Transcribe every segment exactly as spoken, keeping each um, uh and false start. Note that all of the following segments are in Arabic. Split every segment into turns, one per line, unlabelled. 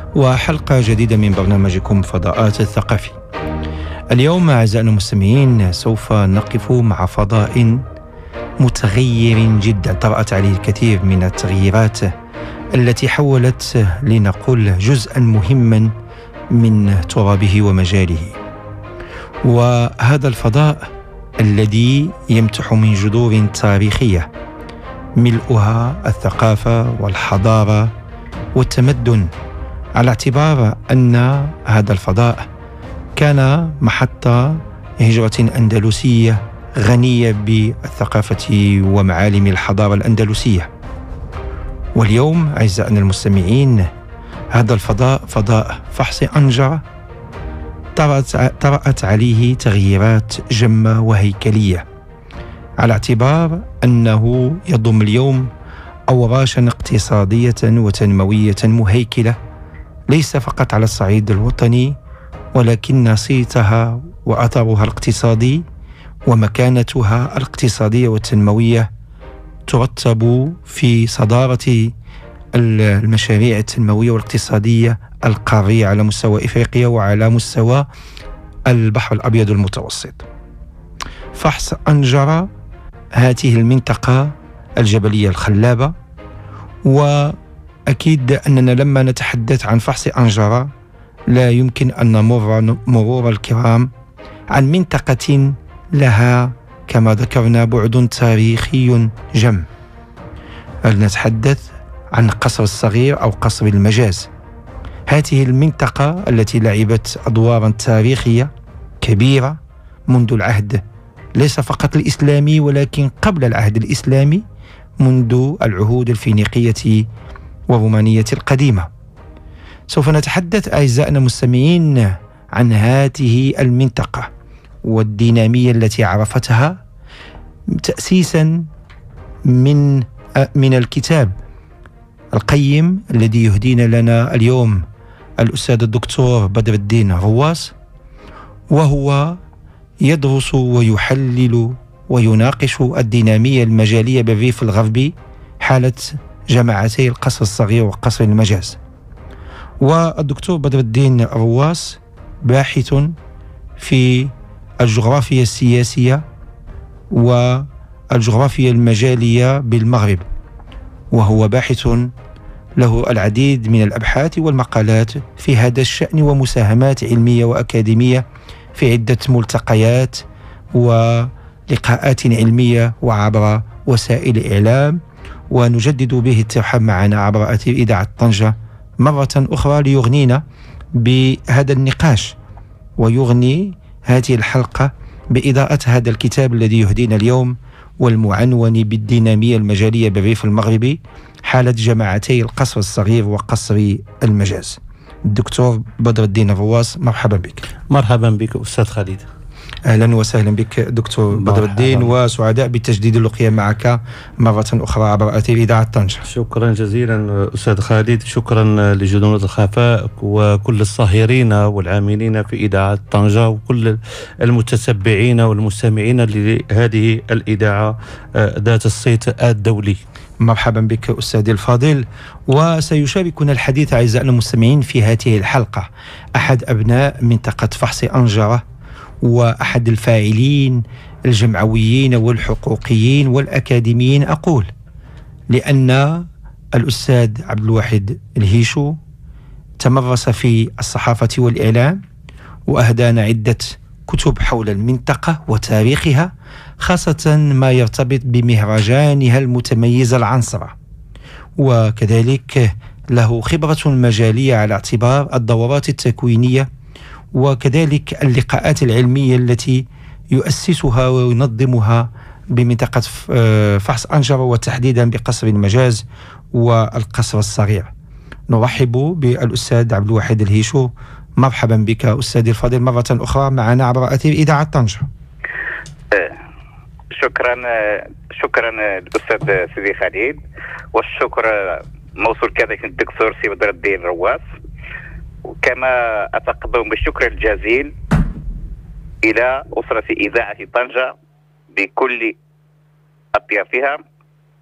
وحلقة جديدة من برنامجكم فضاءات الثقافي. اليوم أعزائنا المستمعين سوف نقف مع فضاء متغير جدا طرأت عليه الكثير من التغييرات التي حولت لنقول جزءا مهما من ترابه ومجاله. وهذا الفضاء الذي يمتح من جذور تاريخية ملؤها الثقافة والحضارة والتمدن، على اعتبار أن هذا الفضاء كان محط هجرة أندلسية غنية بالثقافة ومعالم الحضارة الأندلسية. واليوم أعزائنا المستمعين هذا الفضاء فضاء فحص أنجرة طرأت عليه تغييرات جمة وهيكلية، على اعتبار أنه يضم اليوم أوراشا اقتصادية وتنموية مهيكلة، ليس فقط على الصعيد الوطني، ولكن صيتها وأثرها الاقتصادي ومكانتها الاقتصادية والتنموية ترتب في صدارة المشاريع التنموية والاقتصادية القارية على مستوى إفريقيا وعلى مستوى البحر الأبيض المتوسط. فحص أنجرة هذه المنطقة الجبلية الخلابة، وأكيد أننا لما نتحدث عن فحص أنجرة لا يمكن أن نمر مرور الكرام عن منطقة لها كما ذكرنا بعد تاريخي جم. نتحدث عن قصر الصغير أو قصر المجاز. هذه المنطقة التي لعبت أدوارا تاريخية كبيرة منذ العهد ليس فقط الإسلامي ولكن قبل العهد الإسلامي، منذ العهود الفينيقية والرومانية القديمة. سوف نتحدث أعزائنا المستمعين عن هذه المنطقة والدينامية التي عرفتها تأسيسا من من الكتاب القيم الذي يهدينا لنا اليوم الأستاذ الدكتور بدر الدين رواس، وهو يدرس ويحلل ويناقش الدينامية المجالية بالريف الغربي حالة جماعتي القصر الصغير وقصر المجاز. والدكتور بدر الدين رواس باحث في الجغرافيا السياسية والجغرافيا المجالية بالمغرب، وهو باحث له العديد من الأبحاث والمقالات في هذا الشأن ومساهمات علمية وأكاديمية في عدة ملتقيات ولقاءات علمية وعبر وسائل الإعلام. ونجدد به الترحاب معنا عبر أثير إذاعة طنجة مرة أخرى ليغنينا بهذا النقاش ويغني هذه الحلقة بإضاءة هذا الكتاب الذي يهدينا اليوم والمعنون بالدينامية المجالية بالريف المغربي حالة جماعتي القصر الصغير وقصر المجاز. الدكتور بدر الدين رواس، مرحبا بك.
مرحبا بك أستاذ خالد.
أهلا وسهلا بك دكتور بدر الدين، وسعداء بتجديد اللقيا معك مرة أخرى عبر أثير إذاعة طنجة.
شكرا جزيلا أستاذ خالد، شكرا لجنود الخفاء وكل الصاهرين والعاملين في إذاعة طنجة وكل المتتبعين والمستمعين لهذه الإذاعة ذات الصيت الدولي.
مرحبا بك أستاذي الفاضل. وسيشاركنا الحديث أعزائنا المستمعين في هذه الحلقة أحد أبناء منطقة فحص أنجرة، وأحد الفاعلين الجمعويين والحقوقيين والأكاديميين، أقول لأن الأستاذ عبد الواحد الهيشو تمرس في الصحافة والإعلام وأهدانا عدة كتب حول المنطقة وتاريخها، خاصة ما يرتبط بمهرجانها المتميز العنصرة، وكذلك له خبرة مجالية على اعتبار الدورات التكوينية وكذلك اللقاءات العلمية التي يؤسسها وينظمها بمنطقة فحص أنجرة وتحديدا بقصر المجاز والقصر الصغير. نرحب بالأستاذ عبد الواحد الهيشو. مرحبا بك أستاذي الفاضل مرة أخرى معنا عبر أثير إذاعة طنجة.
شكرا شكرا الأستاذ سيدي خالد، والشكر موصول كذلك الدكتور سي بدر الدين رواس، وكما أتقدم بالشكر الجزيل إلى أسرة إذاعة طنجة بكل أطيافها،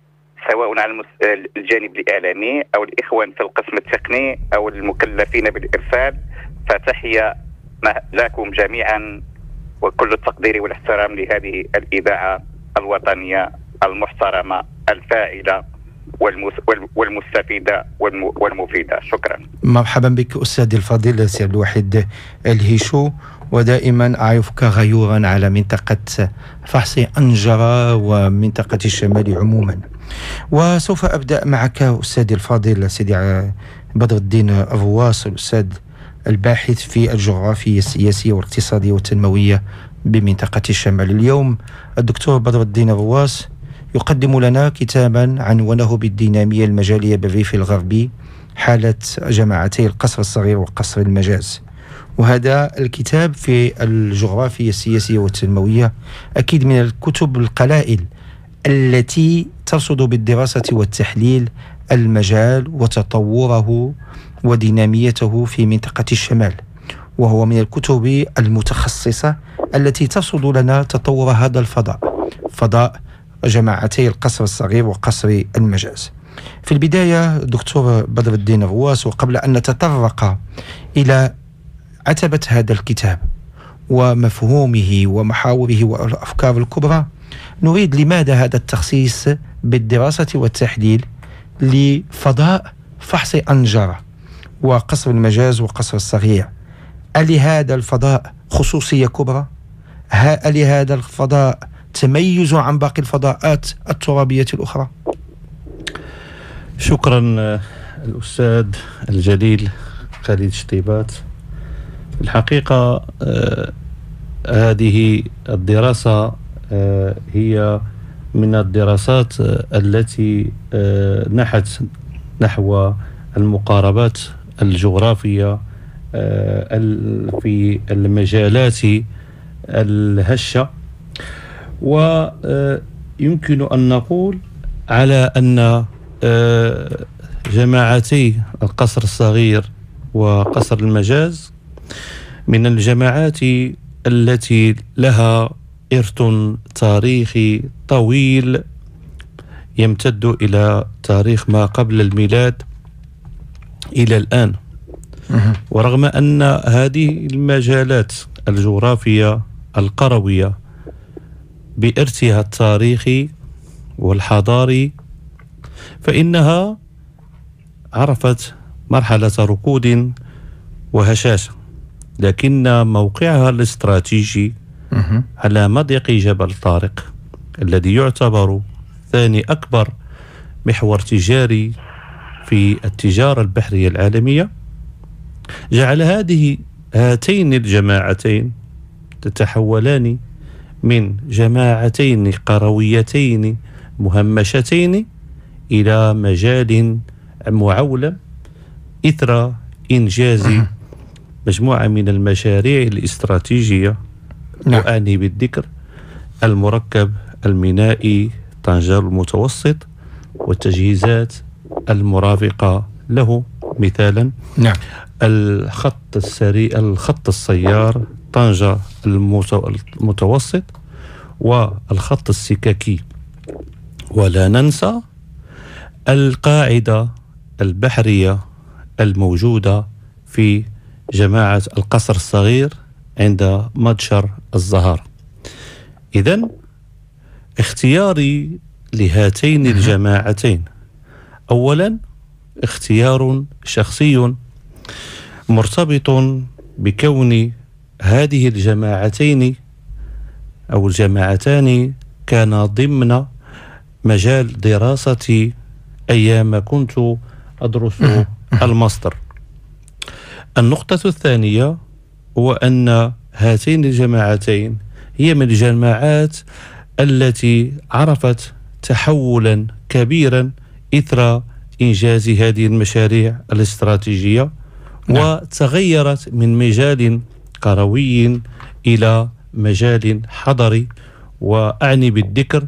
سواء على الجانب الإعلامي أو الإخوان في القسم التقني أو المكلفين بالإرسال، فتحية لكم جميعا وكل التقدير والاحترام لهذه الإذاعة الوطنية المحترمة الفاعلة والمستفيدة والمفيدة. شكرا.
مرحبا بك أستاذي الفضيل سي عبد الواحد الهيشو، ودائما أعرفك غيورا على منطقة فحص أنجرة ومنطقة الشمال عموما. وسوف أبدأ معك أستاذي الفاضل سيدي بدر الدين الرواس، الأستاذ الباحث في الجغرافيا السياسية والاقتصادية والتنموية بمنطقة الشمال. اليوم الدكتور بدر الدين الرواس يقدم لنا كتابا عنوانه بالدينامية المجالية بالريف الغربي، حالة جماعتي القصر الصغير وقصر المجاز. وهذا الكتاب في الجغرافيا السياسية والتنموية أكيد من الكتب القلائل التي ترصد بالدراسة والتحليل المجال وتطوره وديناميته في منطقة الشمال، وهو من الكتب المتخصصة التي ترصد لنا تطور هذا الفضاء، فضاء جماعتي القصر الصغير وقصر المجاز. في البداية دكتور بدر الدين الرواس، وقبل أن نتطرق إلى عتبة هذا الكتاب ومفهومه ومحاوره والأفكار الكبرى، نريد لماذا هذا التخصيص بالدراسة والتحليل لفضاء فحص أنجرة وقصر المجاز وقصر الصغير؟ ألهذا الفضاء خصوصية كبرى؟ ألهذا الفضاء تميز عن باقي الفضاءات الترابية الأخرى؟
شكرا الأستاذ الجليل خالد شطيبات. الحقيقة آه هذه الدراسة آه هي من الدراسات آه التي آه نحت نحو المقاربات الجغرافية آه في المجالات الهشة، ويمكن أن نقول على أن جماعتي القصر الصغير وقصر المجاز من الجماعات التي لها إرث تاريخي طويل يمتد إلى تاريخ ما قبل الميلاد إلى الآن. ورغم أن هذه المجالات الجغرافية القروية بإرثها التاريخي والحضاري فإنها عرفت مرحلة ركود وهشاشة، لكن موقعها الاستراتيجي على مضيق جبل طارق الذي يعتبر ثاني أكبر محور تجاري في التجارة البحرية العالمية جعل هذه هاتين الجماعتين تتحولان من جماعتين قرويتين مهمشتين إلى مجال معولم إثر إنجاز مجموعة من المشاريع الاستراتيجية، وأعني بالذكر المركب المينائي طنجة المتوسط والتجهيزات المرافقة له، مثالا
نعم
الخط السريع الخط السيار طنجة المتوسط والخط السككي، ولا ننسى القاعدة البحرية الموجودة في جماعة القصر الصغير عند مدشر الزهار. إذن اختياري لهاتين الجماعتين أولا اختيار شخصي مرتبط بكون هذه الجماعتين أو الجماعتان كان ضمن مجال دراستي أيام كنت أدرس الماستر. النقطة الثانية هو أن هاتين الجماعتين هي من الجماعات التي عرفت تحولا كبيرا إثر إنجاز هذه المشاريع الاستراتيجية، وتغيرت من مجال قروي إلى مجال حضري، وأعني بالذكر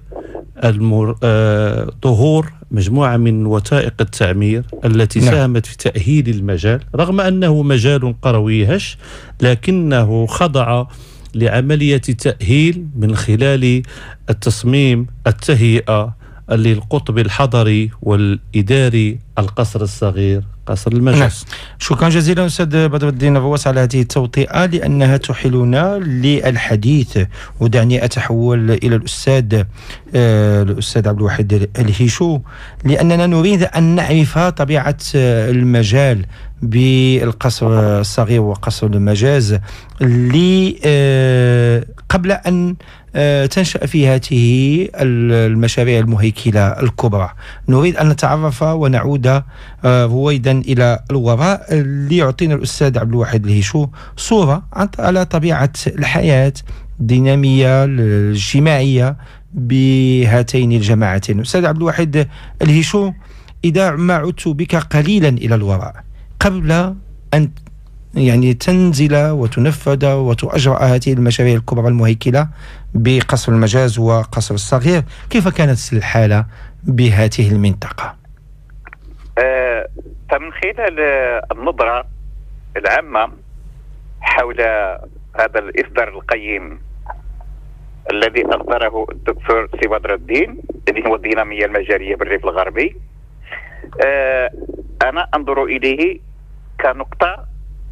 ظهور مجموعة من وثائق التعمير التي نعم. ساهمت في تأهيل المجال، رغم أنه مجال قروي هش لكنه خضع لعملية تأهيل من خلال التصميم، التهيئة، اللي القطب الحضري والإداري القصر الصغير قصر المجاز.
شكرا جزيلا أستاذ بدر الدين الرواس على هذه التوطئة لأنها تحيلنا للحديث. ودعني أتحول إلى الأستاذ آه الأستاذ عبد الواحد الهيشو، لأننا نريد أن نعرف طبيعة المجال بالقصر الصغير وقصر المجاز اللي آه قبل أن آه تنشأ في هذه المشاريع المهيكلة الكبرى. نريد أن نتعرف ونعود آه رويدا إلى الوراء ليعطينا الأستاذ عبد الواحد الهيشو صورة على طبيعة الحياة الدينامية الاجتماعية بهاتين الجماعتين. أستاذ عبد الواحد الهيشو، إذا ما عدت بك قليلا إلى الوراء قبل أن يعني تنزل وتنفذ وتؤجرأ هذه المشاريع الكبرى المهيكلة بقصر المجاز وقصر الصغير، كيف كانت الحالة بهذه المنطقة؟
آه، فمن خلال النظرة العامة حول هذا الإصدار القيم الذي أصدره الدكتور سي بدر الدين الذي هو الدينامية المجالية بالريف الغربي، آه، أنا أنظر إليه كنقطة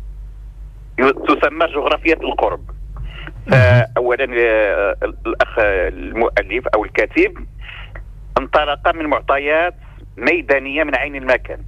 تسمى جغرافية القرب. فأولا الأخ المؤلف أو الكاتب انطلق من معطيات ميدانية من عين المكان،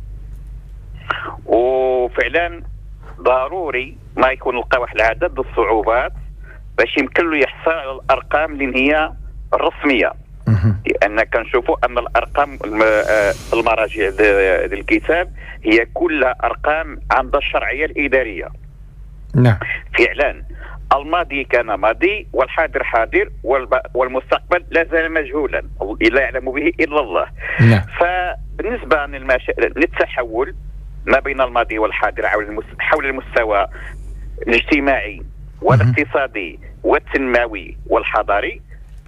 وفعلا ضروري ما يكون لقى واحد العدد الصعوبات باش يمكن له يحصل على الأرقام اللي هي الرسمية، لأن كنشوفوا أن الأرقام المراجع ديال الكتاب هي كلها أرقام عندها الشرعية الإدارية.
نعم.
فعلا الماضي كان ماضي والحاضر حاضر والمستقبل لا زال مجهولا لا يعلم به إلا الله.
نعم.
فبالنسبة للتحول ما بين الماضي والحاضر حول المستوى الاجتماعي والاقتصادي والتنموي والحضاري،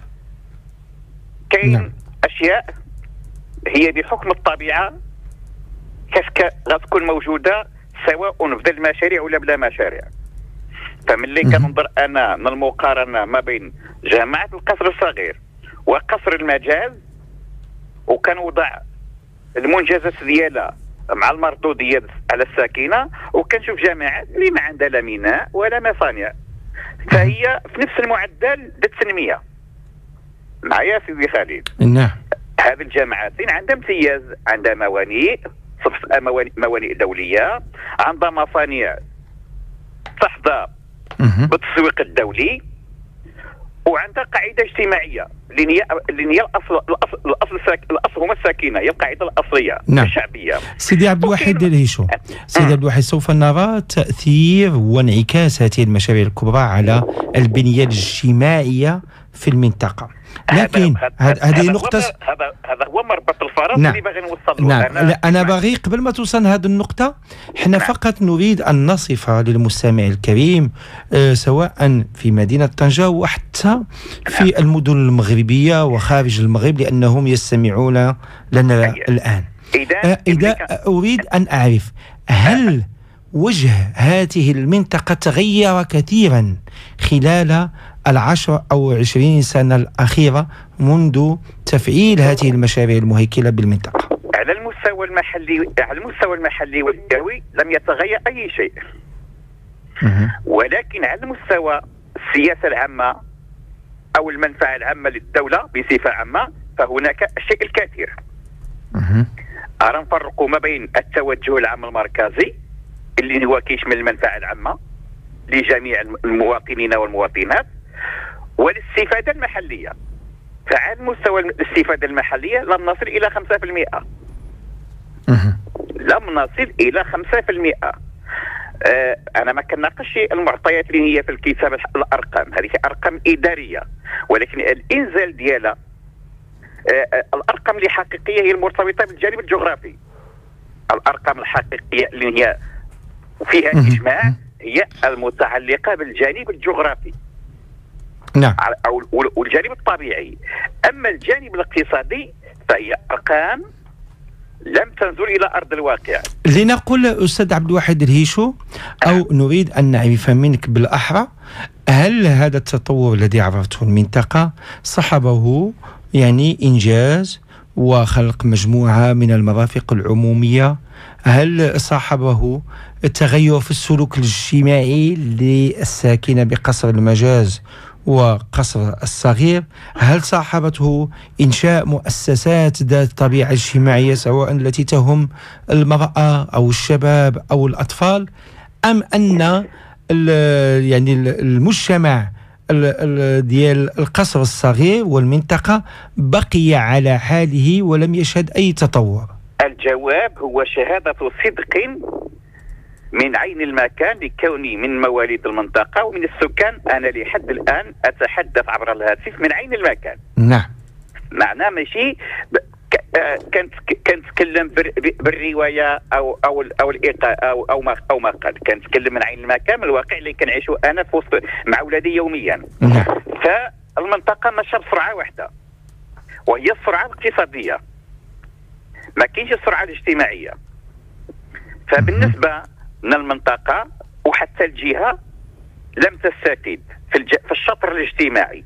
كاين نعم. أشياء هي بحكم الطبيعة كيف غتكون موجودة سواء في المشاريع ولا بلا مشاريع. فملي كننظر انا من المقارنه ما بين جامعه القصر الصغير وقصر المجاز وكنوضع المنجزات ديالها مع المردوديه على الساكنه، وكنشوف جامعات اللي ما عندها لا ميناء ولا مصانع، فهي في نفس المعدل للتنميه. معايا سيدي خالد؟
نعم.
هذه الجامعات عندها امتياز، عندها موانئ موانئ دولية، عندها مصانع تحظى بالتسويق الدولي، وعندها قاعدة اجتماعية اللي هي اللي هي الاصل الاصل الاصل, الأصل هما الساكنة، هي القاعدة الأصلية. نعم. الشعبية.
سيدي عبد الواحد الهيشو، سيدي عبد الواحد، سوف نرى تأثير وانعكاس هذه المشاريع الكبرى على البنية الاجتماعية في المنطقة، لكن هذه نقطة
هذا هذا هو مربط الفرس. نعم. اللي باغي نوصل له.
نعم. أنا, أنا باغي قبل ما توصل هذه النقطة حنا نعم. فقط نريد أن نصف للمستمع الكريم آه سواء في مدينة طنجة وحتى في نعم. المدن المغربية وخارج المغرب، لأنهم يستمعون لنا أيه. الآن. إذا, إذا أريد أن أعرف هل وجه هذه المنطقة تغير كثيرا خلال العشر أو عشرين سنة الأخيرة منذ تفعيل هذه المشاريع المهيكلة بالمنطقة؟
على المستوى المحلي على المستوى المحلي والجوي لم يتغير أي شيء، ولكن على المستوى السياسة العامة أو المنفعة العامة للدولة بصفة عامة فهناك الشيء الكثير. أرى نفرق ما بين التوجه العام المركزي اللي هو كيشمل المنفعة العامة لجميع المواطنين والمواطنات والاستفادة المحلية. فعلى مستوى الاستفادة المحلية لم نصل إلى خمسة بالمئة. لم نصل إلى خمسة بالمئة. آه أنا ما كناقش المعطيات اللي هي في الكتاب الأرقام، هذه أرقام إدارية، ولكن الإنزال ديالها آه الأرقام اللي حقيقية هي المرتبطة بالجانب الجغرافي. الأرقام الحقيقية اللي هي فيها إجماع هي المتعلقة بالجانب الجغرافي.
نعم.
أو والجانب الطبيعي. أما الجانب الاقتصادي فهي أرقام لم تنزل إلى أرض الواقع.
لنقول أستاذ عبد الواحد الهيشو، أو نريد أن نعرف منك بالأحرى، هل هذا التطور الذي عرفته المنطقة صحبه يعني إنجاز وخلق مجموعة من المرافق العمومية. هل صاحبه التغير في السلوك الاجتماعي للساكنة بقصر المجاز وقصر الصغير؟ هل صاحبته إنشاء مؤسسات ذات طبيعة اجتماعية سواء التي تهم المرأة أو الشباب أو الأطفال، أم أن يعني المجتمع ديال القصر الصغير والمنطقة بقي على حاله ولم يشهد أي تطور؟
الجواب هو شهادة صدق من عين المكان، لكوني من مواليد المنطقة ومن السكان. أنا لحد الآن أتحدث عبر الهاتف من عين المكان.
نعم.
معناه ماشي كنت كنتكلم بالروايه او او او الايقاع او او ما او ما قال، كنتكلم من عين المكان، من الواقع اللي كنعيشه انا في وسط مع ولادي يوميا. فالمنطقه ماشيه بسرعه واحده، وهي السرعه الاقتصاديه، ما كاينش السرعه الاجتماعيه. فبالنسبه من المنطقه وحتى الجهه لم تستفيد في, الج... في الشطر الاجتماعي.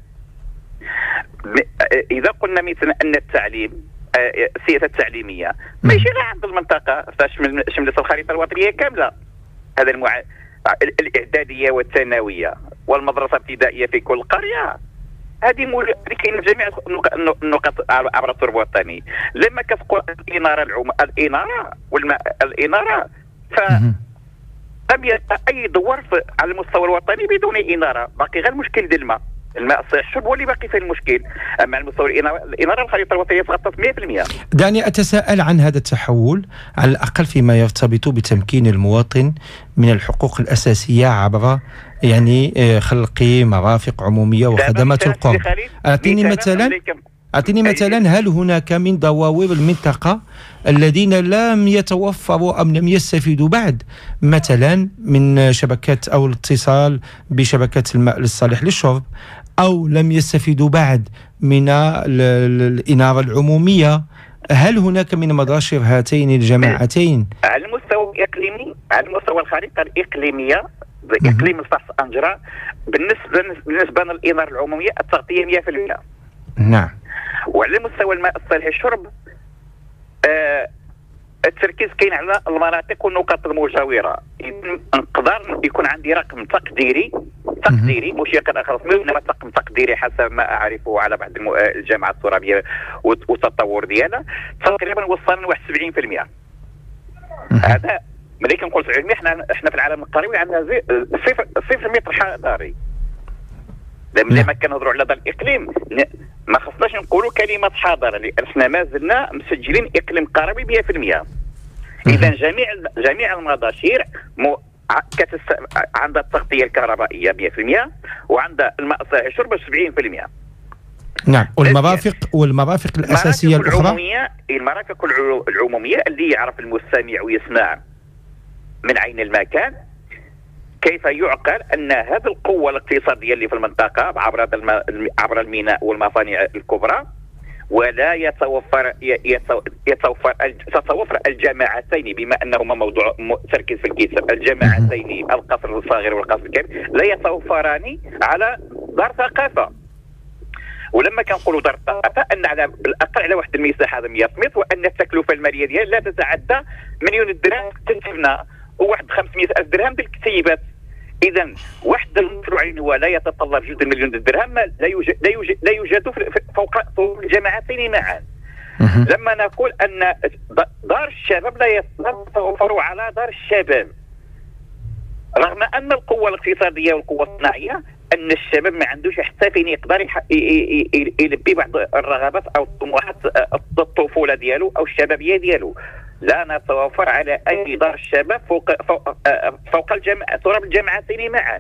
اذا قلنا مثلا ان التعليم، السياسه التعليميه ماشي غير عند المنطقه، شملت الخريطه الوطنيه كامله. هذا المع... الاعداديه والثانويه والمدرسه الابتدائيه في كل قريه، هذه مول... كاين في جميع النقاط عبر التربه الوطني. لما كتقول الاناره العم... الاناره والماء الاناره، ف لم يبقى اي دور على المستوى الوطني بدون اناره، باقي غير المشكل ديال الماء. الماء الصحي الشرب هو اللي باقي في المشكل، اما على المستوى الاناره الاناره الخريطه الوطنيه تغطت مئة بالمئة.
دعني اتساءل عن هذا التحول، على الاقل فيما يرتبط بتمكين المواطن من الحقوق الاساسيه عبر يعني خلق مرافق عموميه وخدمات القرب. اعطيني مثلا اعطيني مثلا هل هناك من ضواوير المنطقه الذين لم يتوفروا ام لم يستفيدوا بعد مثلا من شبكات او الاتصال بشبكات الماء الصالح للشرب، او لم يستفيدوا بعد من الاناره العموميه؟ هل هناك من مباشر هاتين الجماعتين
على المستوى الاقليمي، على المستوى الخريطه الاقليميه اقليم الفاس انجرا؟ بالنسبه بالنسبه للاناره العموميه التغطيه مئة بالمئة.
نعم.
وعلى مستوى الماء الصالح للشرب آه التركيز كاين على المناطق والنقاط المجاوره. نقدر يكون عندي رقم تقديري تقديري مش يقدر اخلص منه، انما رقم تقديري حسب ما اعرفه على بعض الجامعات الترابيه والتطور ديالها، تقريبا وصلنا لواحد سبعين بالمئة. هذا ملي كنقول سبعين بالمئة احنا احنا في العالم القروي عندنا صفر صفر متر حضاري. لما كنهضروا على هذا الاقليم ما خصناش نقولوا كلمه حضاره، لان احنا ما زلنا مسجلين اقليم قروي مئة بالمئة. اذا جميع جميع المضاشير مو... كتست... عندها التغطيه الكهربائيه مئة بالمئة وعندها الماء الصالح للشرب سبعين بالمئة.
نعم. والمرافق والمرافق الاساسيه الاخرى،
العموميه المرافق العموميه اللي يعرف المستمع ويسمع من عين المكان كيف يعقل ان هذه القوه الاقتصاديه اللي في المنطقه عبر هذا الم... عبر الميناء والمصانع الكبرى، ولا يتوفر يتوفر تتوفر الجماعتين، بما انهما موضوع تركيز في الكتاب، الجماعتين القصر الصغير والقصر الكبير لا يتوفران على دار ثقافه. ولما كنقولوا دار ثقافه ان على بالاقل على واحد المساحه هذا مئة متر، وان التكلفه الماليه ديالها لا تتعدى مليون درهم تنتبنا وواحد خمسمئة ألف درهم بالكتيبات. اذا واحد المشروعين هو لا يتطلب جزء مليون درهم، لا يوجد لا يوجد لا يوجد فوق فوق الجماعتين معا. لما نقول ان دار الشباب لا يتوفر على دار الشباب، رغم ان القوه الاقتصاديه والقوه الصناعيه، ان الشباب ما عندوش حتى فين يقدر يلبي بعض الرغبات او الطموحات الطفوله ديالو او الشبابيه ديالو. لا نتوفر على اي دار الشباب فوق فوق, فوق الجامعة تراب الجامعتين معا.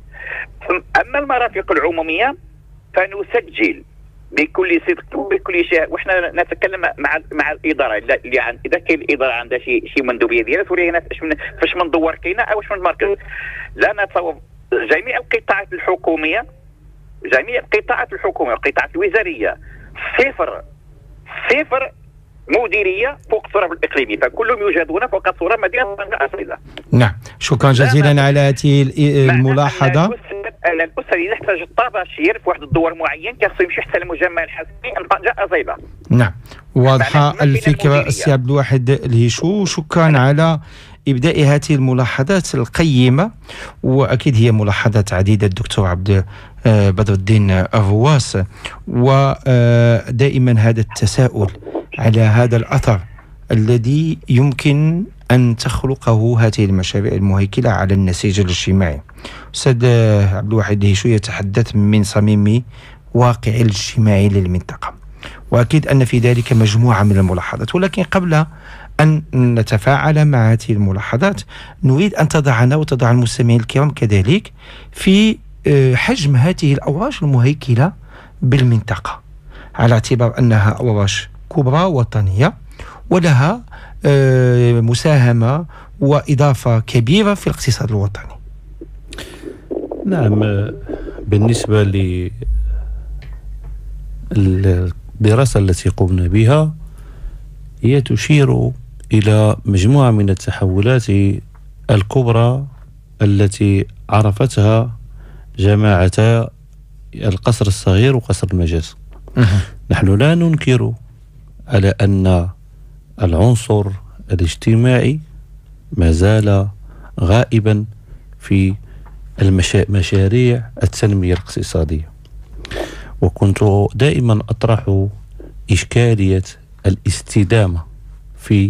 اما المرافق العموميه فنسجل بكل صدق وبكل شيء، وحنا نتكلم مع مع الاداره اللي عن اذا كاين الاداره عندها شي شي مندوبيه ديالها توري هنا فاش من فاش من دوار كاينه او واش من مركز. لا نتوفر جميع القطاعات الحكوميه جميع القطاعات الحكوميه والقطاعات الوزاريه صفر صفر مديريه فوق التراب الاقليمي، فكلهم يوجدون فوق تراب مدينه طنجة.
نعم، شكرا جزيلا على هذه الملاحظه.
الاسره اذا احتاجت طباشير في واحد الدور معين كيخصو يمشي حتى المجمع الحسني طنجة أزيلة.
نعم، واضحة الفكرة السي عبد الواحد الهيشو. شكرا على إبداء هذه الملاحظات القيمة، وأكيد هي ملاحظات عديدة الدكتور عبد بدر الدين الرواس. ودائما هذا التساؤل على هذا الأثر الذي يمكن أن تخلقه هذه المشاريع المهيكلة على النسيج الاجتماعي. أستاذ عبد الواحد الهيشو يتحدث من صميم واقع الاجتماعي للمنطقة، وأكيد أن في ذلك مجموعة من الملاحظات. ولكن قبل أن نتفاعل مع هذه الملاحظات نريد أن تضعنا وتضع المستمعين الكرام كذلك في حجم هذه الأوراش المهيكلة بالمنطقة، على اعتبار أنها أوراش كبرى وطنية ولها مساهمة وإضافة كبيرة في الاقتصاد الوطني.
نعم، بالنسبة للدراسة التي قمنا بها هي تشير إلى مجموعة من التحولات الكبرى التي عرفتها جماعتا القصر الصغير وقصر المجاز. نحن لا ننكر على أن العنصر الاجتماعي ما زال غائبا في المشاريع التنمية الاقتصادية، وكنت دائما أطرح إشكالية الاستدامة في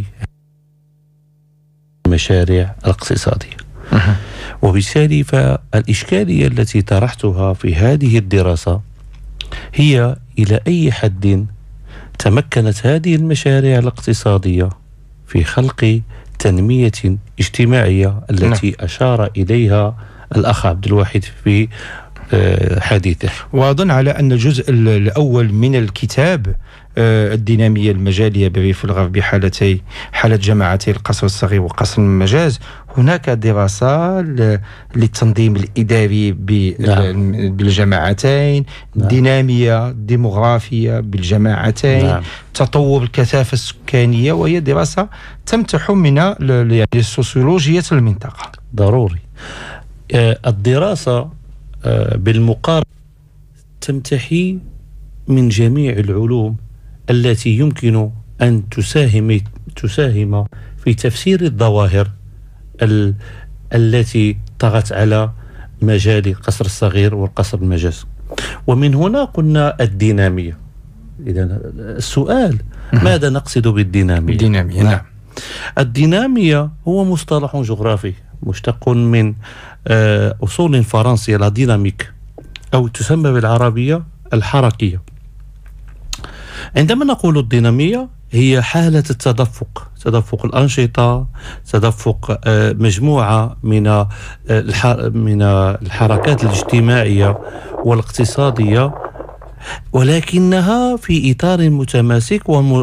المشاريع الاقتصادية. وبالتالي فالإشكالية التي طرحتها في هذه الدراسة هي إلى أي حد تمكنت هذه المشاريع الاقتصادية في خلق تنمية اجتماعية التي أشار إليها الأخ عبد الواحد في حديثه.
وأظن على أن الجزء الأول من الكتاب الدينامية المجالية بالريف الغربي، حالتي حالة جماعتي القصر الصغير وقصر المجاز، هناك دراسة للتنظيم الإداري بالجماعتين، نعم. دينامية ديموغرافية بالجماعتين، نعم. تطور الكثافة السكانية، وهي دراسة تمتح من يعني السوسيولوجية المنطقة.
ضروري. الدراسة بالمقارنة تمتحي من جميع العلوم التي يمكن أن تساهم تساهم في تفسير الظواهر ال... التي طغت على مجال القصر الصغير والقصر المجاز. ومن هنا قلنا الدينامية. إذن السؤال ماذا نقصد بالدينامية؟
الدينامية نعم.
الدينامية هو مصطلح جغرافي مشتق من أصول فرنسية، لا ديناميك، أو تسمى بالعربية الحركية. عندما نقول الدينامية هي حالة التدفق، تدفق الأنشطة، تدفق مجموعة من من الحركات الاجتماعية والاقتصادية، ولكنها في إطار متماسك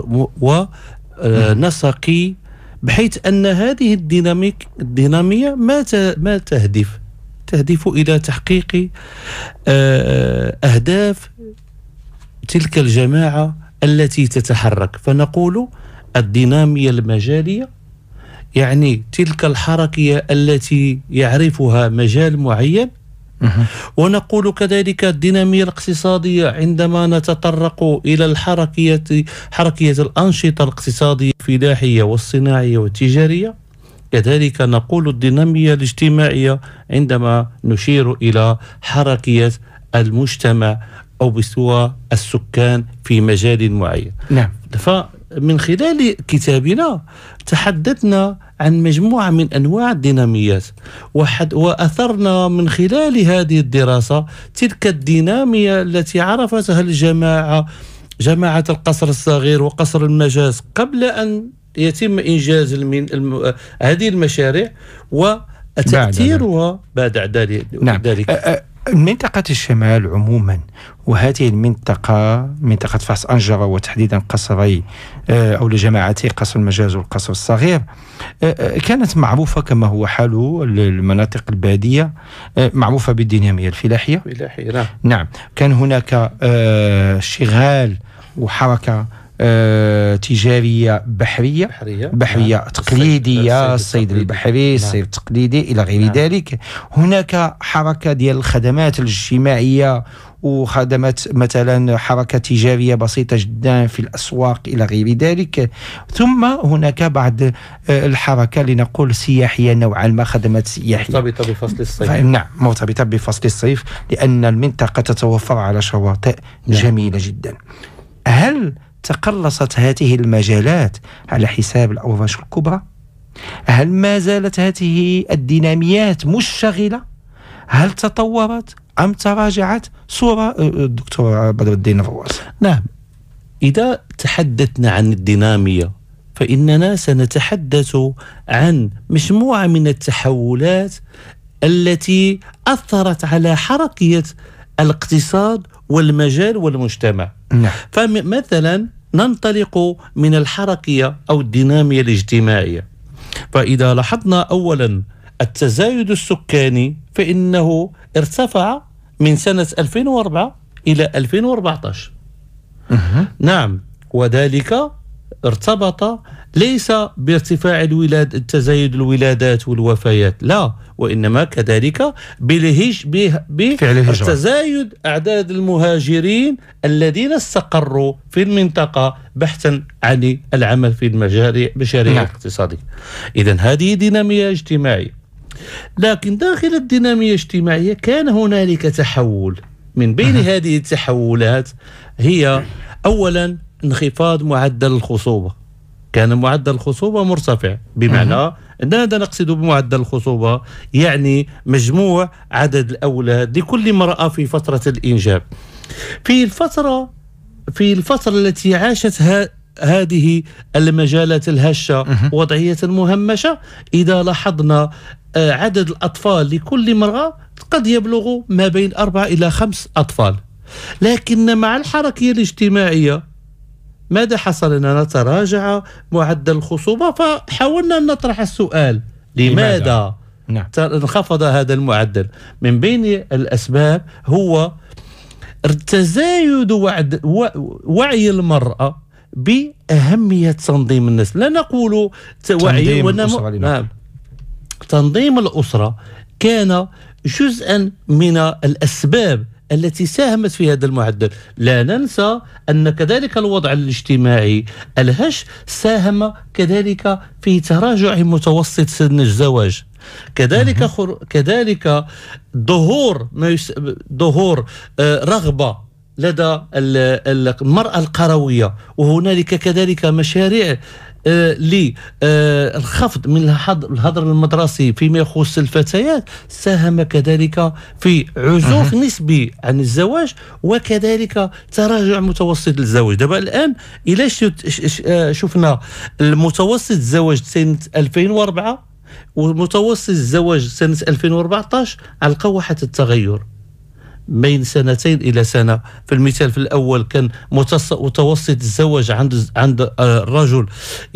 ونسقي، بحيث أن هذه الديناميك الدينامية ما ما تهدف تهدف إلى تحقيق أهداف تلك الجماعة التي تتحرك. فنقول الدينامية المجالية يعني تلك الحركية التي يعرفها مجال معين، ونقول كذلك الدينامية الاقتصادية عندما نتطرق إلى الحركية حركية الأنشطة الاقتصادية الفلاحية والصناعية والتجارية. كذلك نقول الدينامية الاجتماعية عندما نشير إلى حركية المجتمع أو بسوى السكان في مجال معين.
نعم.
فمن خلال كتابنا تحدثنا عن مجموعة من أنواع الديناميات، وأثرنا من خلال هذه الدراسة تلك الدينامية التي عرفتها الجماعة جماعة القصر الصغير وقصر المجاز قبل أن يتم إنجاز الم... الم... هذه المشاريع وتأثيرها بعد ذلك.
نعم. منطقة الشمال عموما، وهذه المنطقة منطقة فاس أنجرة وتحديدا قصري أو لجماعتي قصر المجاز والقصر الصغير كانت معروفة كما هو حال المناطق البادية، معروفة بالدينامية الفلاحية.
الفلاحية نعم.
نعم. كان هناك شغال وحركة آه تجارية بحرية
بحرية,
بحرية
نعم.
تقليدية، الصيد
التقليدي.
البحري، الصيد
نعم.
التقليدي إلى غير
نعم.
ذلك. هناك حركة ديال الخدمات الاجتماعية وخدمات مثلا حركة تجارية بسيطة جدا في الأسواق إلى غير ذلك. ثم هناك بعض الحركة لنقول سياحية نوعا ما، خدمات سياحية
مرتبطة بفصل الصيف.
نعم مرتبطة بفصل الصيف، لأن المنطقة تتوفر على شواطئ
نعم.
جميلة جدا. هل تقلصت هذه المجالات على حساب الأوراش الكبرى؟ هل ما زالت هذه الديناميات مشتغلة؟ هل تطورت أم تراجعت؟ صورة الدكتور بدر الدين فواز.
نعم، إذا تحدثنا عن الدينامية فإننا سنتحدث عن مجموعة من التحولات التي أثرت على حركية الاقتصاد والمجال والمجتمع.
نعم.
فمثلا ننطلق من الحركية أو الدينامية الاجتماعية، فإذا لاحظنا أولا التزايد السكاني فإنه ارتفع من سنة ألفين وأربعة إلى ألفين وأربعة عشر.
أه.
نعم، وذلك ارتبط ليس بارتفاع الولاد تزايد الولادات والوفيات، لا، وإنما كذلك بالهج بتزايد أعداد المهاجرين الذين استقروا في المنطقة بحثا عن العمل في المشاريع المشاريع
نعم.
الاقتصادية. إذن هذه دينامية اجتماعية. لكن داخل الدينامية الاجتماعية كان هنالك تحول. من بين هذه التحولات هي أولا انخفاض معدل الخصوبة. كان معدل الخصوبة مرتفع، بمعنى ماذا نقصد بمعدل الخصوبة؟ يعني مجموع عدد الأولاد لكل امرأة في فترة الإنجاب. في الفترة في الفترة التي عاشتها هذه المجالات الهشة وضعية مهمشة، إذا لاحظنا عدد الأطفال لكل امرأة قد يبلغ ما بين أربعة إلى خمس أطفال. لكن مع الحركية الاجتماعية ماذا حصل لنا؟ تراجع معدل الخصوبة، فحاولنا أن نطرح السؤال لماذا, لماذا؟
نعم.
انخفض هذا المعدل؟ من بين الأسباب هو تزايد وعي المرأة بأهمية تنظيم النسل. لا نقول وعي ونمو، نعم، تنظيم الأسرة كان جزءا من الأسباب التي ساهمت في هذا المعدل. لا ننسى أن كذلك الوضع الاجتماعي الهش ساهم كذلك في تراجع متوسط سن الزواج. كذلك خر... كذلك ظهور يس... ظهور آه رغبة لدى المرأة القروية، وهنالك كذلك مشاريع آه للخفض من الهدر المدرسي فيما يخص الفتيات، ساهم كذلك في عزوف نسبي عن الزواج وكذلك تراجع متوسط الزواج. دابا الآن إلى شفنا المتوسط الزواج سنة ألفين وأربعة ومتوسط الزواج سنة ألفين وأربعة عشر على واحد التغير بين سنتين إلى سنة. في المثال في الأول كان متوسط الزواج عند عند الرجل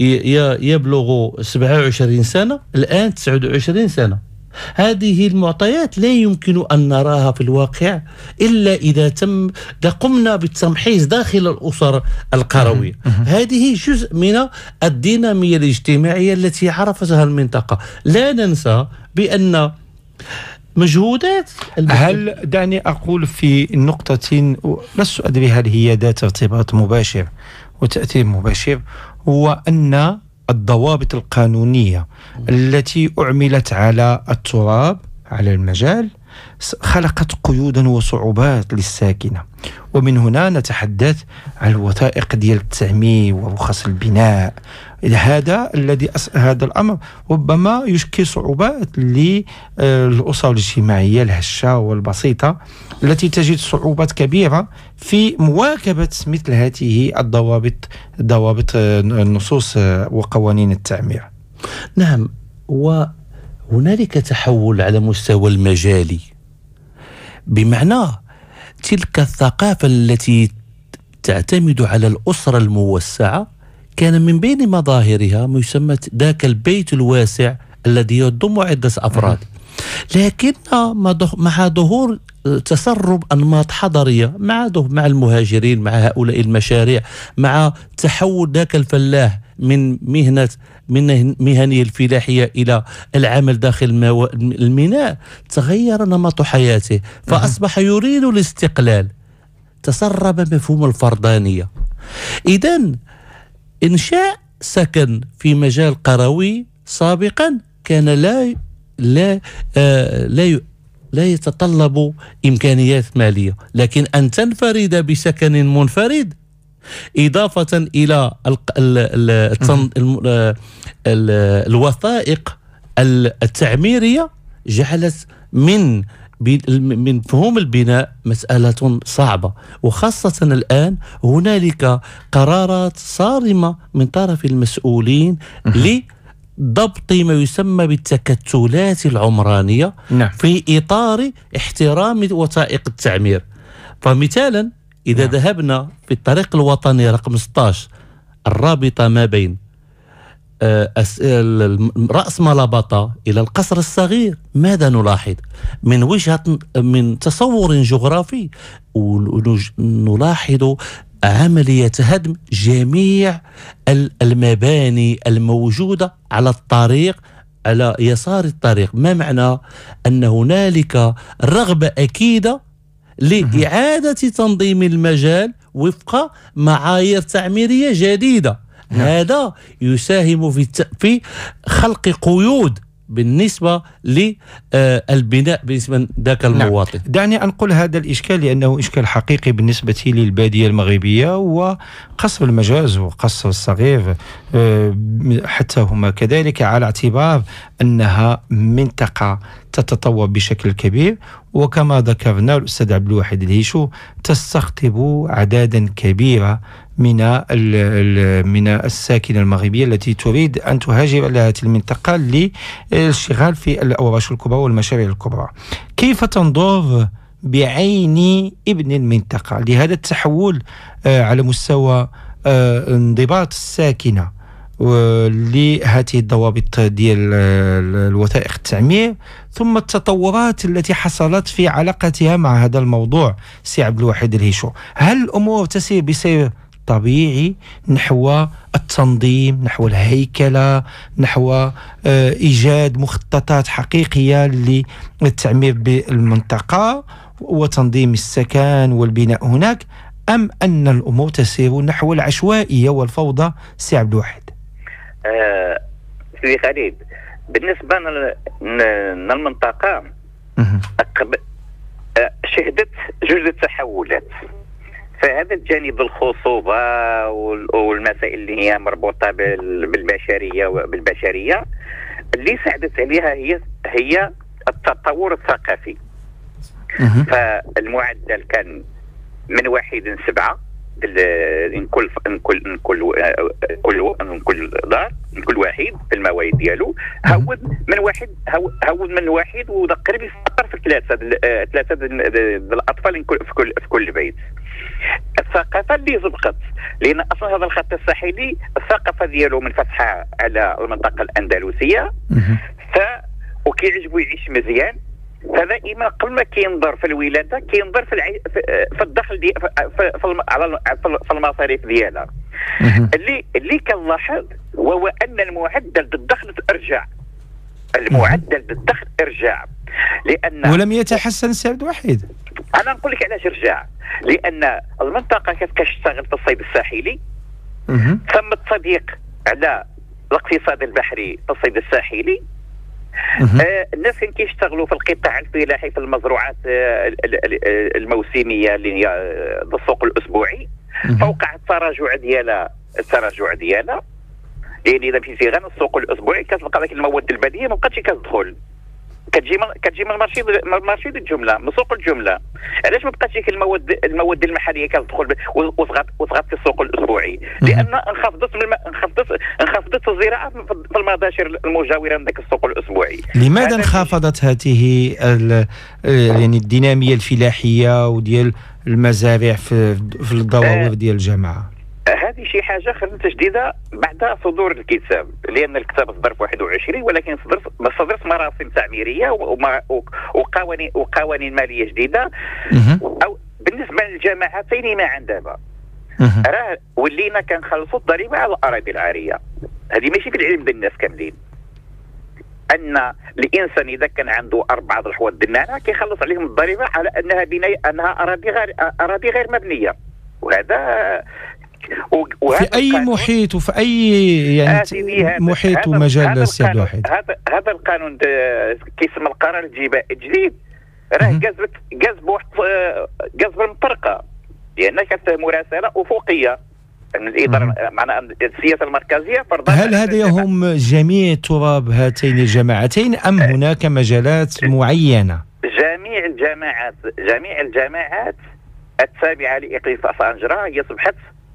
يبلغ سبعة وعشرين سنة، الآن تسعة وعشرين سنة. هذه المعطيات لا يمكن أن نراها في الواقع إلا إذا تم قمنا بالتمحيص داخل الأسر القروية. هذه جزء من الدينامية الاجتماعية التي عرفتها المنطقة. لا ننسى بأن مجهودات
هل دعني أقول في نقطة لست أدري هل هي ذات ارتباط مباشر وتأثير مباشر، هو أن الضوابط القانونية التي أعملت على التراب على المجال خلقت قيودا وصعوبات للساكنة. ومن هنا نتحدث عن الوثائق ديال التعمير ورخص البناء. هذا الذي هذا الأمر ربما يشكل صعوبات للأسر الاجتماعية الهشة والبسيطة التي تجد صعوبات كبيرة في مواكبة مثل هذه الضوابط ضوابط النصوص وقوانين التعمير.
نعم، وهنالك تحول على مستوى المجالي، بمعنى تلك الثقافة التي تعتمد على الأسرة الموسعة كان من بين مظاهرها ما يسمى ذاك البيت الواسع الذي يضم عدة أفراد. لكن مع ظهور تسرب أنماط حضرية مع مع المهاجرين، مع هؤلاء المشاريع، مع تحول ذاك الفلاح من مهنة من مهنه الفلاحية إلى العمل داخل الميناء، تغير نمط حياته فأصبح يريد الاستقلال، تسرب مفهوم الفردانية. إذن إنشاء سكن في مجال قروي سابقا كان لا لا آه لا لا يتطلب إمكانيات مالية، لكن أن تنفرد بسكن منفرد إضافة إلى الوثائق التعميرية جعلت من من مفهوم البناء مسألة صعبة. وخاصة الآن هنالك قرارات صارمة من طرف المسؤولين لضبط ما يسمى بالتكتلات العمرانية نعم. في إطار احترام وثائق التعمير. فمثالا إذا نعم. ذهبنا في الطريق الوطني رقم ستة عشر الرابطة ما بين رأس ملابطة إلى القصر الصغير، ماذا نلاحظ من وجهة من تصور جغرافي؟ نلاحظ عملية هدم جميع المباني الموجودة على الطريق على يسار الطريق. ما معنى أن هنالك رغبة أكيدة لإعادة تنظيم المجال وفق معايير تعميرية جديدة. نعم. هذا يساهم في في خلق قيود بالنسبة للبناء بالنسبة ذاك المواطن.
نعم. دعني أنقل هذا الإشكال لأنه إشكال حقيقي بالنسبة للبادية المغربية، وقصر المجاز وقصر الصغير حتى هما كذلك، على اعتبار أنها منطقة تتطور بشكل كبير، وكما ذكرنا الأستاذ عبد الواحد الهيشو تستقطب أعدادا كبيرة من من الساكنة المغربية التي تريد أن تهاجر إلى هذه المنطقة للاشتغال في الأوراش الكبرى والمشاريع الكبرى. كيف تنظر بعين ابن المنطقة لهذا التحول على مستوى انضباط الساكنة لهذه الضوابط ديال الوثائق التعمير، ثم التطورات التي حصلت في علاقتها مع هذا الموضوع؟ سي عبد الواحد الهيشو، هل الأمور تسير بسير طبيعي نحو التنظيم، نحو الهيكلة، نحو إيجاد مخططات حقيقية للتعمير بالمنطقة وتنظيم السكن والبناء هناك، أم أن الأمور تسير نحو العشوائية والفوضى؟ سي عبد الواحد.
آه سيدي خالد، بالنسبة للمنطقة شهدت جوج التحولات، فهذا الجانب الخصوبة والمسائل اللي هي مربوطة بالبشرية وبالبشرية اللي ساعدت عليها هي هي التطور الثقافي. فالمعدل كان من واحد سبعة من كل من كل من كل كل من كل دار من كل واحد في المواد ديالو هود من واحد هود من واحد وقرب يسطر في ثلاثه ثلاثه الاطفال في كل في كل بيت. الثقافه اللي زبقت، لان اصلا هذا الخط الساحلي الثقافه ديالو منفتحه على المنطقه الاندلسيه، ف وكيعجبو يعيش مزيان. فدائما قبل ما كينظر في الولاده كينظر في العي... في الدخل دي في في, على في المصاريف ديالها. اللي اللي كنلاحظ هو ان المعدل الدخل ارجع، المعدل الدخل ارجع لان
ولم يتحسن. سعد وحيد،
انا نقول لك علاش رجع، لان المنطقه كيف كتشتغل في الصيد الساحلي ثم التضييق على الاقتصاد البحري في الصيد الساحلي. آه الناس كانوا كيشتغلوا في القطاع الفلاحي في المزروعات آه الموسميه اللي هي آه السوق الاسبوعي، فوقع التراجع ديالها التراجع ديالها يعني اذا مشيتي غير السوق الاسبوعي كتلقى داك المواد البديهيه ما بقاتش كتدخل، كتجي من كتجي من المارشي المارشي ديال الجمله، من سوق الجمله. علاش ما بقاتش ديك المواد المواد المحليه كتدخل وصغات وصغات في السوق الاسبوعي؟ لان انخفضت من انخفضت انخفضت الزراعه في المباشر المجاوره لذاك السوق الاسبوعي.
لماذا انخفضت هذه يعني الديناميه الفلاحيه وديال المزارع في في الضواور ديال الجماعه؟
هذا هذه شي حاجه خرجت جديده بعد صدور الكتاب، لان الكتاب صدر في واحد وعشرين ولكن صدر صدرت مراسم تعميريه وقوانين وقوانين ماليه جديده. او بالنسبه للجماعتين ما عندها راه ولينا كنخلصوا الضريبه على الاراضي العاريه. هذه ماشي في العلم الناس كاملين، ان الانسان اذا كان عنده اربعه الحواض دنانه كيخلص عليهم الضريبه على انها بنايه انها اراضي غير اراضي غير مبنيه. وهذا
وهذا في اي محيط وفي اي يعني محيط ومجال السيد الواحد.
هذا هذا القانون كيسمى القرار الجبائي الجديد راه جذبت جذب واحد جذب المطرقه، لان كانت مراسله افقيه ان الاداره معناها السياسه المركزيه فرضت.
هل هذا يهم جميع تراب هاتين الجماعتين ام هناك مجالات معينه؟
جميع الجماعات جميع الجماعات التابعه لاقليم طنجة هي صبحت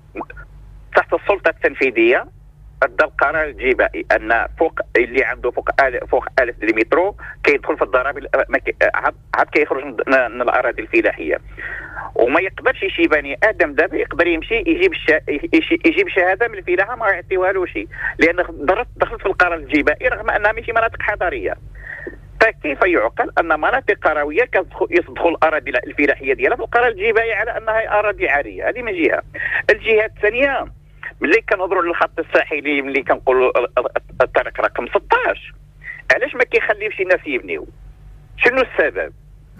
تحت السلطه التنفيذيه. ادى القرار الجبائي ان فوق اللي عنده فوق آل فوق ألف مترو كيدخل في الضرائب، عاد كيخرج من الاراضي الفلاحيه، وما يقدرش شي بني ادم دابا يقدر يمشي يجيب الشا... يجيب شهاده من الفلاحه ما يعطيوهالوش، لان دخلت في القرار الجبائي رغم انها ماشي مناطق حضريه. فكيف يعقل ان مناطق قرويه يدخل الاراضي الفلاحيه ديالها في القرار الجبائي على انها اراضي عاريه؟ هذه من جهه. الجهه الثانيه ملي كنهضروا للخط الساحلي، ملي كنقولوا الطريق رقم ستطاش، علاش ما كيخليوش الناس يبنيو؟ شنو السبب؟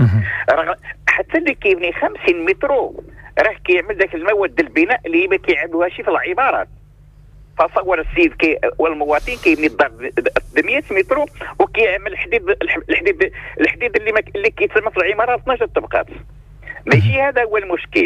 حتى اللي كيبني خمسين مترو راه كيعمل ذاك المواد البناء اللي ما كيعملوهاش في العمارات. فصور السيد كي والمواطن كيبني الدار مية مترو وكيعمل الحديد الحديد الحديد اللي ما اللي كيتسمى في العمارات اثناش طبقات. ماشي هذا هو المشكل،